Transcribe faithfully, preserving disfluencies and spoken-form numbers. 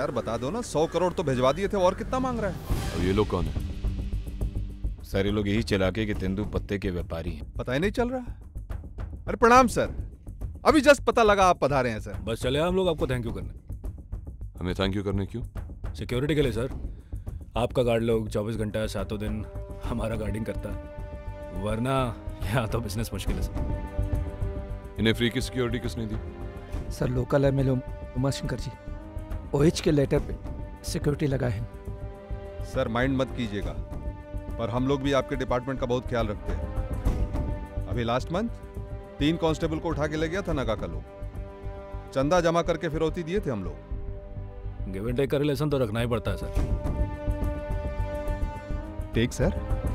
यार बता दो ना, सौ करोड़ तो भिजवा दिए थे, और कितना मांग रहा है? अब ये लोग कौन है? सारे लोग यही चलाके के तेंदु पत्ते के व्यापारी हैं। पता ही नहीं चल रहा। अरे प्रणाम सर, अभी जस्ट पता लगा आप पधारे हैं सर। बस चले हम लोग आपको थैंक यू करने। हमें थैंक यू करने क्यों? सिक्योरिटी के लिए सर। आपका गार्ड लोग चौबीस घंटा सातों दिन हमारा गार्डिंग करता है, वरना यहाँ तो बिजनेस मुश्किल है सर। इन्हें फ्री की सिक्योरिटी किसने दी? Sir local M L Uma Shankar ji ओएच के लेटर पे सिक्योरिटी लगा है। सर माइंड मत कीजिएगा, पर हम लोग भी आपके डिपार्टमेंट का बहुत ख्याल रखते हैं। अभी लास्ट मंथ तीन कांस्टेबल को उठा के ले गया था नगा का लोग। चंदा जमा करके फिरौती दिए थे हम लोग। गिव एंड टेक का रिलेशन तो रखना ही पड़ता है सर। Take sir?